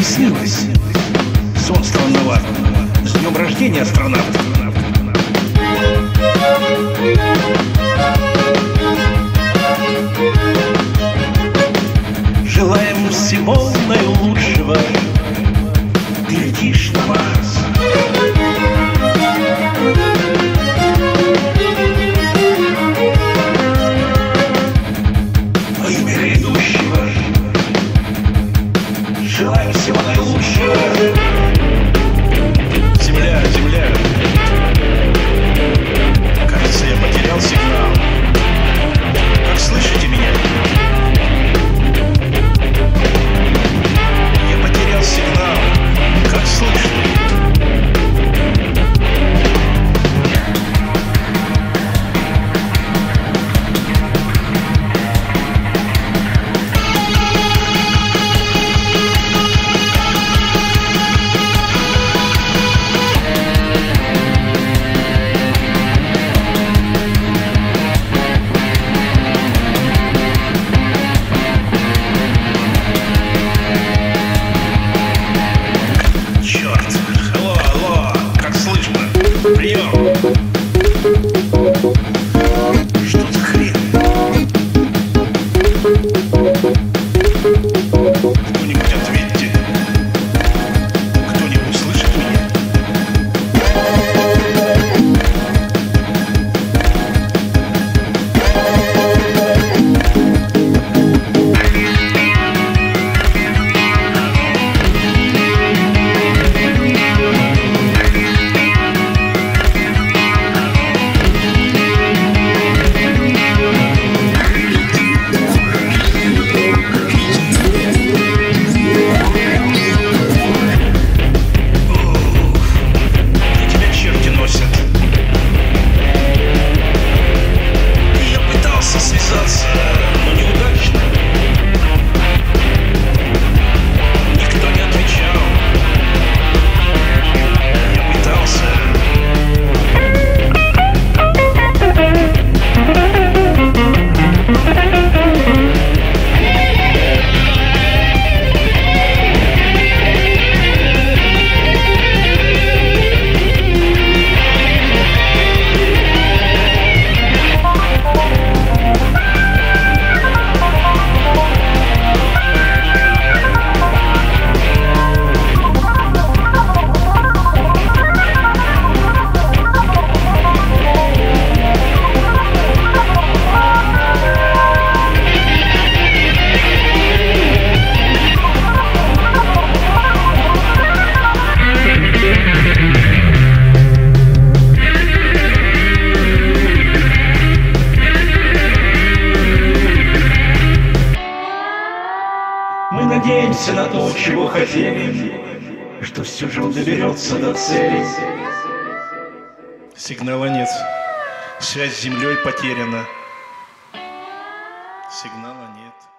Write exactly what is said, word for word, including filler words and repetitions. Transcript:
приснилось. Сон странноватый. С днем рождения, астронавт. Желаем всего наилучшего. Ты летишь на Марс. Во имя грядущего желаем всего наилучшего. Земля, земля. Кажется, я потерял сигнал. Как слышите меня? Я потерял сигнал. Как слышно? Прием! Что за хрень? Кто-нибудь ответьте. Кто-нибудь слышит меня? Мы надеемся на то, чего хотели, что все же он доберется до цели. Сигнала нет. Связь с Землей потеряна. Сигнала нет.